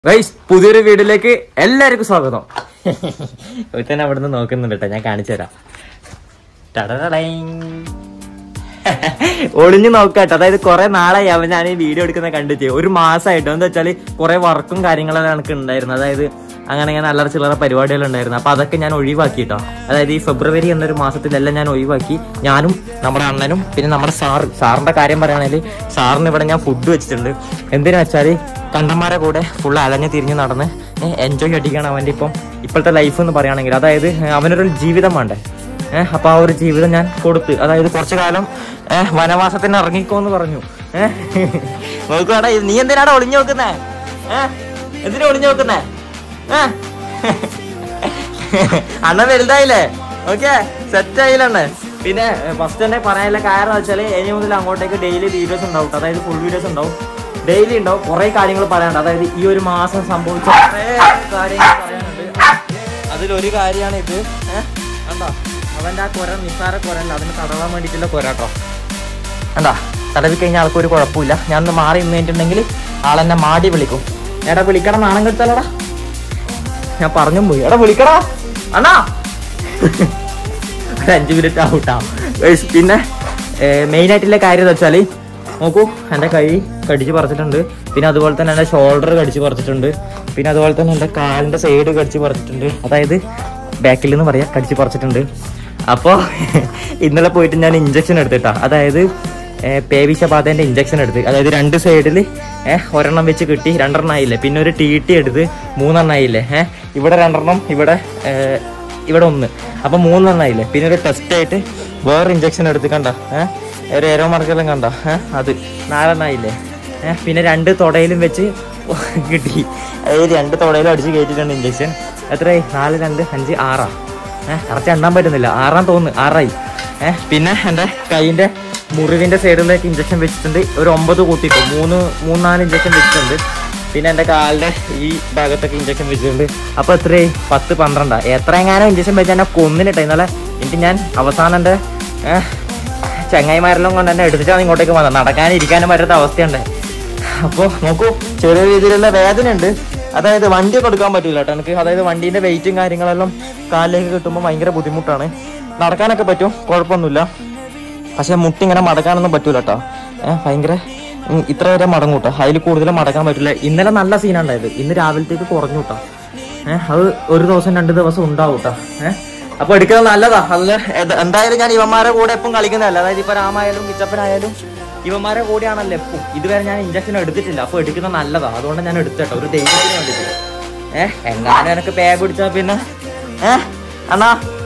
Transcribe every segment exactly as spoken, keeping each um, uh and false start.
Guys പുതിയൊരു വീഡിയോയിലേക്ക് എല്ലാവർക്കും സ്വാഗതം. തന്നെ അവിടെ നിന്ന് നോക്കുന്നുണ്ട് കേട്ടോ, ഞാൻ കാണിച്ചു തരാം. ഒളിഞ്ഞു നോക്കാട്ടോ. അതായത് കുറെ നാളായി അവൻ ഞാൻ ഈ വീഡിയോ എടുക്കുന്ന കണ്ടിട്ട്, ഒരു മാസമായിട്ടോ. എന്താ വെച്ചാല് കുറെ വർക്കും കാര്യങ്ങളെല്ലാം എനിക്ക് ഉണ്ടായിരുന്നു. അതായത് അങ്ങനെ അങ്ങനെ അല്ലറ ചില്ലറ പരിപാടികൾ ഉണ്ടായിരുന്നു. അപ്പൊ അതൊക്കെ ഞാൻ ഒഴിവാക്കിട്ടോ. അതായത് ഈ ഫെബ്രുവരി എന്നൊരു മാസത്തിലെല്ലാം ഞാൻ ഒഴിവാക്കി. ഞാനും നമ്മുടെ അണ്ണനും പിന്നെ നമ്മുടെ സാറ് സാറിന്റെ കാര്യം പറയുകയാണെങ്കിൽ സാറിന് ഇവിടെ ഞാൻ ഫുഡ് വെച്ചിട്ടുണ്ട്. എന്തിനാ വെച്ചാല് കണ്ടന്മാരെ കൂടെ ഫുൾ അലഞ്ഞു തിരിഞ്ഞ് നടന്ന് എൻജോയ് അടിക്കണം അവൻ്റെ ഇപ്പം ഇപ്പോഴത്തെ ലൈഫ് എന്ന് പറയുകയാണെങ്കിൽ. അതായത് അവനൊരു ജീവിതം വേണ്ടേ. ഏഹ് അപ്പൊ ആ ഒരു ജീവിതം ഞാൻ കൊടുത്ത്, അതായത് കുറച്ചു കാലം ഏഹ് വനവാസത്തിന് ഇറങ്ങിക്കോന്ന് പറഞ്ഞു. ഏഹ് നോക്കുവാടാ, നീ എന്തിനാടാ ഒളിഞ്ഞു നോക്കുന്നേ? ഏഹ് എന്തിനാ ഒളിഞ്ഞു നോക്കുന്നേ? ഏഹ് അണ്ണൻ വലുതായില്ലേ? ഓക്കെ, സെറ്റ് ആയില്ലേ? പിന്നെ ഫസ്റ്റ് തന്നെ പറയാനുള്ള കാരണം വെച്ചാല് ഇനി മുതൽ അങ്ങോട്ടേക്ക് ഡെയിലി വീഡിയോസ് ഉണ്ടാവും. അതായത് ഫുൾ വീഡിയോസ് ഉണ്ടാവും, ഡെയിലി ഉണ്ടാവും. കുറെ കാര്യങ്ങൾ പറയാനുണ്ട്. അതായത് ഈ ഒരു മാസം സംഭവിച്ച കുറെ കാര്യങ്ങൾ പറയാനുണ്ട്. അതിലൊരു കാര്യമാണ് ഇത്. ഏഹ് കണ്ടോ അവന്റെ ആ കുര, നിസ്സാര കുരല്ല, അതിന് തടവാൻ വേണ്ടിയിട്ടുള്ള കുരാട്ടോ. എന്താ തടവി കഴിഞ്ഞാൽ ആൾക്കൊരു കുഴപ്പമില്ല. ഞാൻ ഒന്ന് മാറി നിന്നിട്ടുണ്ടെങ്കിൽ ആളെന്നെ മാടി വിളിക്കും. എടാ വിളിക്കണം, നാണം കെടുത്താലോടാ. ഞാൻ പറഞ്ഞും പോയി, എടാ വിളിക്കടാ അണ്ണാ. ഒരു അഞ്ചു മിനിറ്റ് ഔട്ടാവും. പിന്നെ മെയിൻ ആയിട്ടുള്ള കാര്യം എന്ന് വെച്ചാൽ നോക്കൂ, എൻ്റെ കൈ കടിച്ച് പറിച്ചിട്ടുണ്ട്. പിന്നെ അതുപോലെ തന്നെ എൻ്റെ ഷോൾഡർ കടിച്ച് പറിച്ചിട്ടുണ്ട്. പിന്നെ അതുപോലെ തന്നെ എൻ്റെ കാലിൻ്റെ സൈഡ് കടിച്ച് പറിച്ചിട്ടുണ്ട്. അതായത് ബാക്കിൽ നിന്ന് പറയാം, കടിച്ച് പറിച്ചിട്ടുണ്ട്. അപ്പോൾ ഇന്നലെ പോയിട്ട് ഞാൻ ഇഞ്ചക്ഷൻ എടുത്തിട്ടാ. അതായത് പേവിഷബാധേൻ്റെ ഇഞ്ചക്ഷൻ എടുത്ത്, അതായത് രണ്ട് സൈഡിൽ ഏഹ് ഒരെണ്ണം വെച്ച് കിട്ടി, രണ്ടെണ്ണം ആയില്ലേ. പിന്നെ ഒരു ടി ടി എടുത്ത് മൂന്നെണ്ണം ആയില്ലേ. ഏഹ് ഇവിടെ രണ്ടെണ്ണം, ഇവിടെ ഇവിടെ ഒന്ന്, അപ്പം മൂന്നെണ്ണം ആയില്ലേ. പിന്നെ ഒരു ടെസ്റ്റ് ആയിട്ട് വേറെ ഇഞ്ചക്ഷൻ എടുത്ത് കണ്ട, ഏഹ് ഒരു ഏരോ മാർക്കെല്ലാം കണ്ട, ഏഹ് അത് നാലെണ്ണം ആയില്ലേ. ഏഹ് പിന്നെ രണ്ട് തൊടയിലും വെച്ച് കിട്ടി. അതായത് രണ്ട് തൊടയിലും അടിച്ച് കയറ്റിയിട്ടുണ്ട് ഇഞ്ചക്ഷൻ. എത്രയായി? നാല് രണ്ട് അഞ്ച് ആറാ. ഏഹ് കറക്റ്റ് എണ്ണാൻ പറ്റുന്നില്ല, ആറാൻ തോന്നുന്നു, ആറായി. ഏഹ് പിന്നെ എൻ്റെ കൈയിൻ്റെ മുറിവിൻ്റെ സൈഡിലേക്ക് ഇഞ്ചക്ഷൻ വെച്ചിട്ടുണ്ട്. ഒരു ഒമ്പത് കൂട്ടിയിട്ട് മൂന്ന് മൂന്നാല് ഇഞ്ചക്ഷൻ വെച്ചിട്ടുണ്ട്. പിന്നെ എൻ്റെ കാലിൻ്റെ ഈ ഭാഗത്തൊക്കെ ഇഞ്ചക്ഷൻ വെച്ചിട്ടുണ്ട്. അപ്പോൾ എത്രയായി? പത്ത് പന്ത്രണ്ടാ. എത്ര എങ്ങാനും ഇഞ്ചക്ഷൻ വെച്ചാൽ എന്നെ കൊന്നിട്ടാ ഇന്നലെ. എന്നിട്ട് ഞാൻ അവസാനം എൻ്റെ ചങ്ങായിമാരെല്ലാം കൊണ്ട് എന്നെ എടുത്തിട്ടാണ് ഇങ്ങോട്ടേക്ക് വന്നത്. നടക്കാനും ഇരിക്കാനും പറ്റാത്ത അവസ്ഥയുണ്ട്. അപ്പോൾ നോക്കൂ, ചെറിയ രീതിയിലുള്ള വേദന ഉണ്ട്. അതായത് വണ്ടി കൊടുക്കാൻ പറ്റില്ല കേട്ടോ എനിക്ക്. അതായത് വണ്ടീൻ്റെ വെയിറ്റും കാര്യങ്ങളെല്ലാം കാലിലേക്ക് കിട്ടുമ്പോൾ ഭയങ്കര ബുദ്ധിമുട്ടാണ്. നടക്കാനൊക്കെ പറ്റും, കുഴപ്പമൊന്നുമില്ല. പക്ഷെ മുട്ടി ഇങ്ങനെ മടക്കാനൊന്നും പറ്റൂല കേട്ടോ. ഏഹ് ഭയങ്കര ഇത്ര വരെ മടങ്ങും കേട്ടോ, അതിൽ കൂടുതലും മടക്കാൻ പറ്റില്ല. ഇന്നലെ നല്ല സീനുണ്ടായത്, ഇന്ന് രാവിലത്തേക്ക് കുറഞ്ഞു കേട്ടോ. ഏഹ് അത് ഒരു ദിവസം രണ്ട് ദിവസം ഉണ്ടാവും കേട്ടോ. ഏഹ് അപ്പൊ എടുക്കുന്നത് നല്ലതാ. അതിൽ എന്തായാലും ഞാൻ ഇവന്മാരെ കൂടെ എപ്പം കളിക്കുന്നതല്ല. അതായത് ഇപ്പൊ രാമായാലും കിച്ചപ്പനായാലും ഇവന്മാരെ കൂടെയാണല്ലോ എപ്പം. ഇതുവരെ ഞാൻ ഇഞ്ചക്ഷൻ എടുത്തിട്ടില്ല. അപ്പൊ എടുക്കുന്നത് നല്ലതാ, അതുകൊണ്ട് ഞാൻ എടുത്തേട്ടോ, ഒരു ധൈര്യത്തിന് വേണ്ടിയിട്ട്. ഏഹ് എങ്ങാനും എനിക്ക് പേ പിടിച്ചാ പിന്നെ ഏഹ് അണ്ണാ.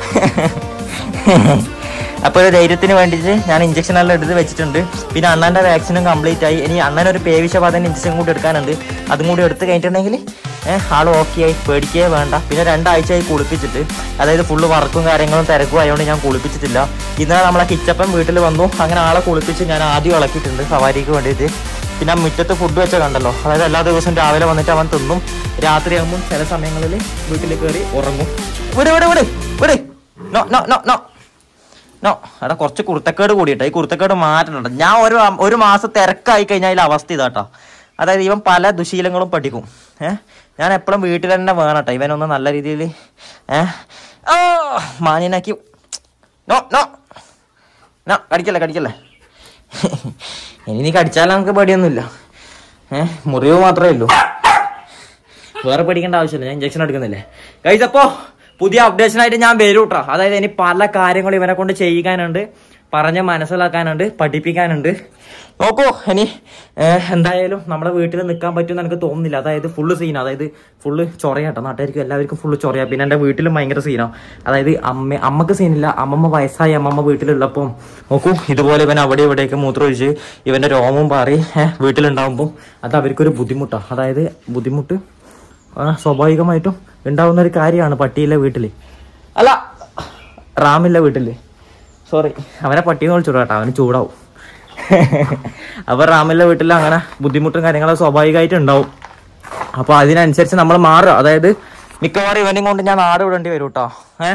അപ്പോൾ ഒരു ധൈര്യത്തിന് വേണ്ടിയിട്ട് ഞാൻ ഇഞ്ചക്ഷൻ എല്ലാം എടുത്ത് വെച്ചിട്ടുണ്ട്. പിന്നെ അണ്ണൻ്റെ വാക്സിനും കംപ്ലീറ്റ് ആയി. ഇനി അണ്ണനൊരു പേവിഷബാധേൻ്റെ ഇഞ്ചക്ഷൻ കൂടി എടുക്കാനുണ്ട്. അതും കൂടി എടുത്ത് കഴിഞ്ഞിട്ടുണ്ടെങ്കിൽ ഏഹ് ആൾ ഓക്കെ ആയി, പേടിക്കുകയേ വേണ്ട. പിന്നെ രണ്ടാഴ്ചയായി കുളിപ്പിച്ചിട്ട്, അതായത് ഫുള്ള് വർക്കും കാര്യങ്ങളും തിരക്കും ആയതുകൊണ്ട് ഞാൻ കുളിപ്പിച്ചിട്ടില്ല. ഇന്നലെ നമ്മളെ കിച്ചപ്പൻ വീട്ടിൽ വന്നു, അങ്ങനെ ആളെ കുളിപ്പിച്ച് ഞാൻ ആദ്യം ഇളക്കിയിട്ടുണ്ട് സവാരിക്ക് വേണ്ടിയിട്ട്. പിന്നെ മുറ്റത്ത് ഫുഡ് വെച്ച കണ്ടല്ലോ, അതായത് എല്ലാ ദിവസവും രാവിലെ വന്നിട്ട് അവൻ തിന്നും. രാത്രിയാകുമ്പോൾ ചില സമയങ്ങളിൽ വീട്ടിൽ കയറി ഉറങ്ങും. വിട് വിട് വിട് വിട് no no no no no എടാ, കുറച്ച് കുർത്തക്കേട് കൂടിയിട്ടോ. ഈ കുർത്തക്കേട് മാറ്റണം. ഞാൻ ഒരു ഒരു മാസം തിരക്കായി കഴിഞ്ഞാൽ അതിൽ അവസ്ഥ ഇതാട്ടോ. അതായത് ഇവൻ പല ദുശീലങ്ങളും പഠിക്കും. ഏഹ് ഞാൻ എപ്പോഴും വീട്ടിൽ തന്നെ വേണം കേട്ടോ ഇവനൊന്ന് നല്ല രീതിയിൽ ഏഹ് ഓ മാന്യനാക്കി. നോ നോ നോ കടിക്കല്ലേ കടിക്കല്ലേ. ഇനി നീ കടിച്ചാൽ നമുക്ക് പേടിയൊന്നുമില്ല. ഏഹ് മുറിവ് മാത്രമേ ഉള്ളൂ, വേറെ പേടിക്കേണ്ട ആവശ്യമില്ല. ഞാൻ ഇഞ്ചക്ഷൻ എടുക്കുന്നില്ലേ ഗൈസ്. അപ്പോൾ പുതിയ അപ്ഡേഷനായിട്ട് ഞാൻ വരും കേട്ടോ. അതായത് ഇനി പല കാര്യങ്ങളും ഇവനെ കൊണ്ട് ചെയ്യിക്കാനുണ്ട്, പറഞ്ഞ് മനസ്സിലാക്കാനുണ്ട്, പഠിപ്പിക്കാനുണ്ട്. നോക്കൂ, ഇനി എന്തായാലും നമ്മുടെ വീട്ടിൽ നിൽക്കാൻ പറ്റുമെന്ന് എനിക്ക് തോന്നുന്നില്ല. അതായത് ഫുള്ള് സീനാണ്, അതായത് ഫുള്ള് ചൊറയാട്ടോ. നാട്ടുകാർക്കും എല്ലാവർക്കും ഫുള്ള് ചൊറയാ. പിന്നെ എൻ്റെ വീട്ടിലും ഭയങ്കര സീനാണ്. അതായത് അമ്മ അമ്മക്ക് സീനില്ല, അമ്മമ്മ വയസ്സായി അമ്മമ്മ വീട്ടിലുള്ളപ്പം നോക്കൂ ഇതുപോലെ ഇവൻ അവിടെ ഇവിടെയൊക്കെ മൂത്രമൊഴിച്ച് ഇവൻ്റെ രോമവും പാറി വീട്ടിലുണ്ടാകുമ്പോൾ അത് അവർക്കൊരു ബുദ്ധിമുട്ടാണ്. അതായത് ബുദ്ധിമുട്ട് സ്വാഭാവികമായിട്ടും ഉണ്ടാവുന്ന ഒരു കാര്യമാണ് പട്ടിയിലെ വീട്ടിൽ, അല്ല റാമില്ല വീട്ടിൽ. സോറി, അവനെ പട്ടിയെന്ന് വിളിച്ചോളൂ കേട്ടോ, അവന് ചൂടാവും. അപ്പോൾ റാമില്ല വീട്ടിൽ അങ്ങനെ ബുദ്ധിമുട്ടും കാര്യങ്ങളും സ്വാഭാവികമായിട്ട് ഉണ്ടാവും. അപ്പോൾ അതിനനുസരിച്ച് നമ്മൾ മാറുക. അതായത് മിക്കവാറും ഇവനെയും കൊണ്ട് ഞാൻ നാട് വിടേണ്ടി വരും കേട്ടോ. ഏഹ്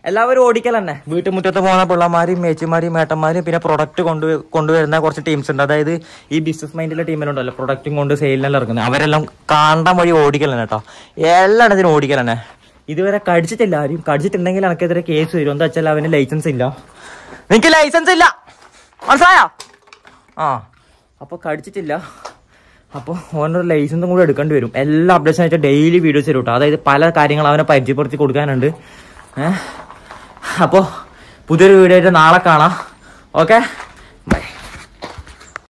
എല്ലാവരും ഓടിക്കൽ തന്നെ. വീട്ടുമുറ്റത്ത് പോകുന്ന പിള്ളമാരും മേച്ചിമാരും മേട്ടന്മാരും പിന്നെ പ്രൊഡക്റ്റ് കൊണ്ട് കൊണ്ടുവരുന്ന കുറച്ച് ടീംസ് ഉണ്ട്. അതായത് ഈ ബിസിനസ് മൈൻഡിലെ ടീമിലുണ്ടല്ലോ പ്രൊഡക്റ്റും കൊണ്ട് സെയിലിനെല്ലാം ഇറങ്ങുന്നത്, അവരെല്ലാം കാണ്ടാൻ വഴി ഓടിക്കൽ തന്നെ കേട്ടോ. എല്ലായിടത്തിനും ഓടിക്കൽ തന്നെ. ഇതുവരെ കടിച്ചിട്ടില്ല ആരും. കടിച്ചിട്ടുണ്ടെങ്കിൽ എനിക്കെതിരെ കേസ് വരും. എന്താ വെച്ചാൽ അവന് ലൈസൻസ് ഇല്ല. നിനക്ക് ലൈസൻസ് ഇല്ല, മനസ്സിലായോ? ആ അപ്പോൾ കടിച്ചിട്ടില്ല. അപ്പോൾ ഓനൊരു ലൈസൻസും കൂടെ എടുക്കേണ്ടി വരും. എല്ലാ അപ്ഡേഷൻ ആയിട്ട് ഡെയിലി വീഡിയോസ് തരും കേട്ടോ. അതായത് പല കാര്യങ്ങൾ അവനെ പരിചയപ്പെടുത്തി കൊടുക്കാനുണ്ട്. ഏഹ് അപ്പോൾ പുതിയൊരു വീഡിയോ ആയിട്ട് നാളെ കാണാം. ഓക്കെ.